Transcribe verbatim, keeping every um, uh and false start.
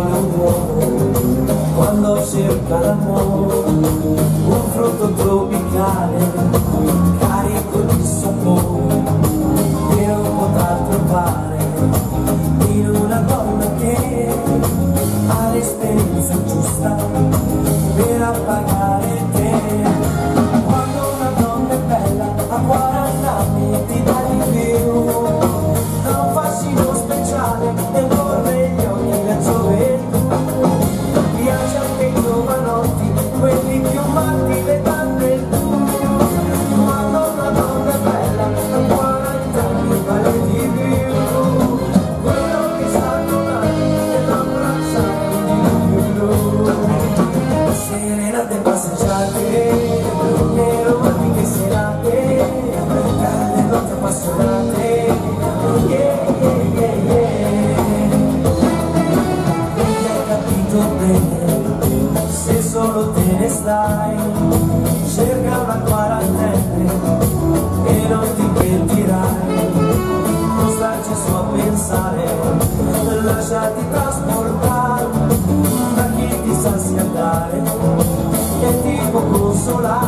come un uomo quando cerca l'amore, un frutto tropicale carico di sapore che non potrà trovare in una donna che ha l'esperienza giusta per appagare te. Quando una donna è bella a quaranta anni ti dà di più, ha un fascino speciale e vorrei gli occhi la gioventù. Piace anche i giovanotti, quelli più matti, le tante tu. Quando una donna è bella a quaranta anni vale di più, quello che sanno mai è l'abbracciare di più. Serenate passeggiate, le romantiche serate, le notti appassionate, yeah, yeah, yeah, yeah. Non hai capito bene, se solo te ne stai, cerca una quarantenne e non ti pentirai. Non starci su a pensare, lasciati trasportare da chi ti sa schiantare e ti può consolare.